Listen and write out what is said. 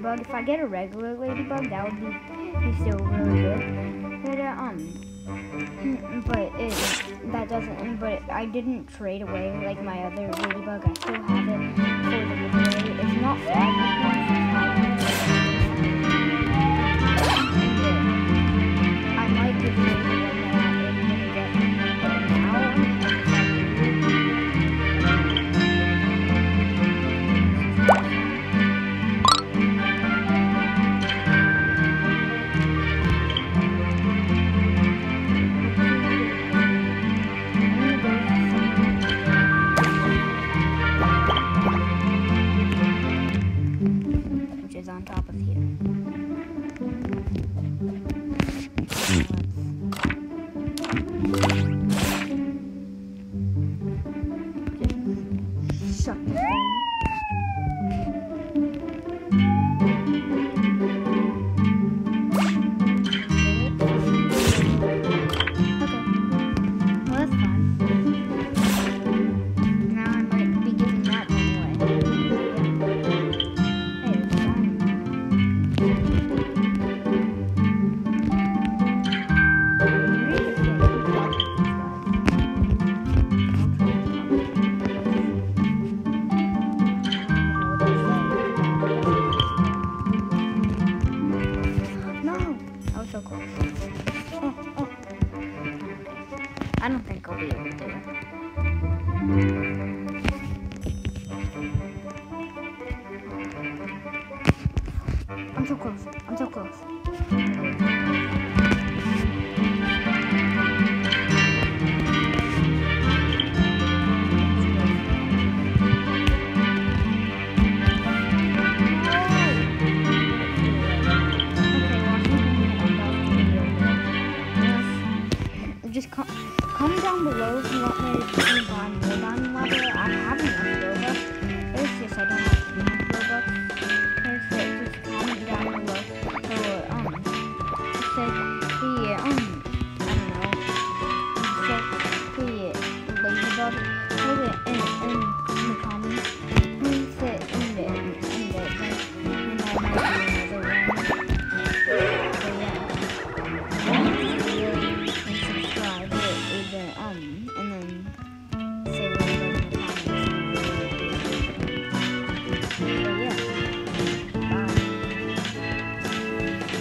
ladybug. If I get a regular ladybug, that would be still really good. That doesn't. But I didn't trade away like my other ladybug. I still have it for the giveaway. It's not fragmented. I might give away the one that I'm gonna get now. On top of here. Just shut this thing. Okay. Well, that's fine. Now I might be giving that one away. Hey, it's fine. So close. Oh. I don't think I'll be able to do it. I'm so close. I'm so close. Just comment down below if you want me to buy more diamond ladder. I have enough Robux. It's just I don't have enough Robux. Just comment down below. So,